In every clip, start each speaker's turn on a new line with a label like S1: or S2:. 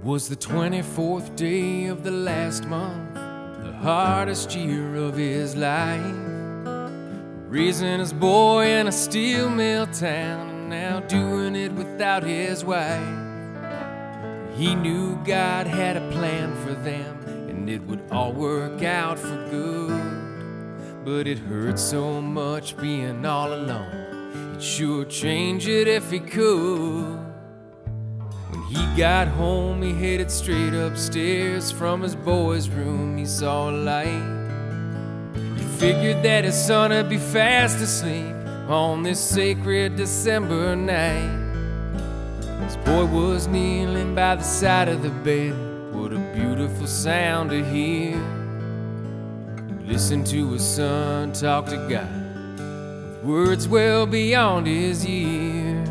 S1: was the 24th day of the last month, the hardest year of his life. Raising his boy in a steel mill town, and now doing it without his wife. He knew God had a plan for them, and it would all work out for good. But it hurt so much being all alone, he'd sure change it if he could. When he got home, he headed straight upstairs. From his boy's room, he saw a light. He figured that his son would be fast asleep on this sacred December night. His boy was kneeling by the side of the bed. What a beautiful sound to hear. He listened to his son talk to God with words well beyond his years.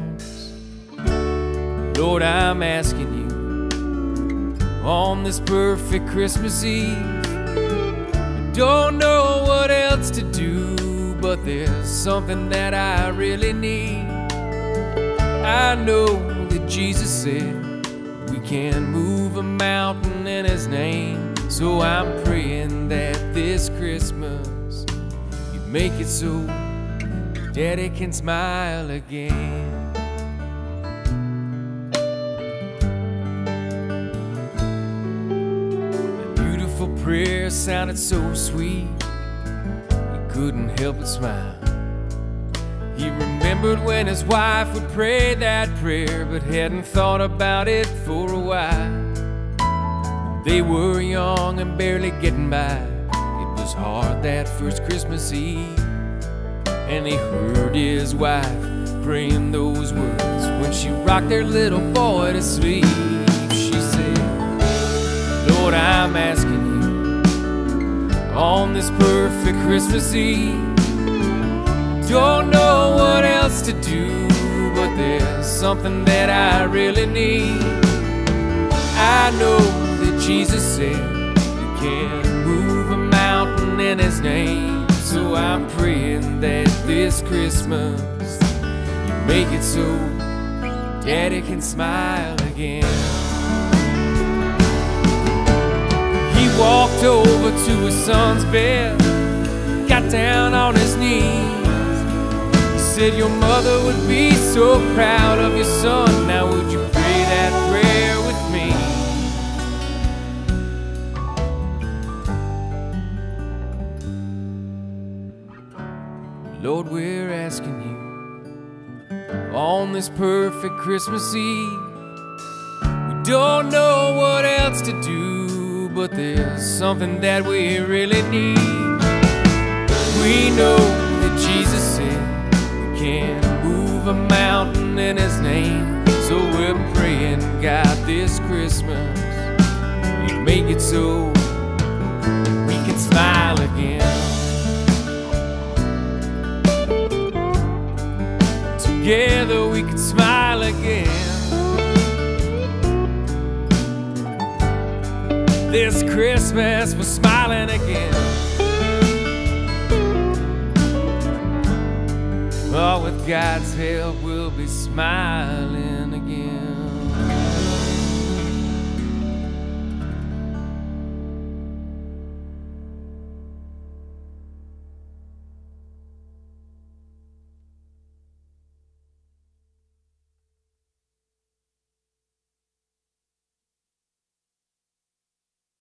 S1: Lord, I'm asking you on this perfect Christmas Eve. I don't know what else to do, but there's something that I really need. I know that Jesus said we can move a mountain in His name, so I'm praying that this Christmas you make it so Daddy can smile again. Prayer sounded so sweet, he couldn't help but smile. He remembered when his wife would pray that prayer, but hadn't thought about it for a while. They were young and barely getting by. It was hard that first Christmas Eve, and he heard his wife praying those words when she rocked their little boy to sleep. She said, Lord, I'm asking you on this perfect Christmas Eve. Don't know what else to do, but there's something that I really need. I know that Jesus said you can move a mountain in His name, so I'm praying that this Christmas you make it so Daddy can smile again. Walked over to his son's bed, got down on his knees. He said, your mother would be so proud of your son. Now would you pray that prayer with me? Lord, we're asking you on this perfect Christmas Eve. We don't know what else to do, but there's something that we really need. We know that Jesus said we can move a mountain in His name, so we're praying, God, this Christmas you make it so we can smile again. Together we can smile again. This Christmas we're smiling again. Oh, with God's help we'll be smiling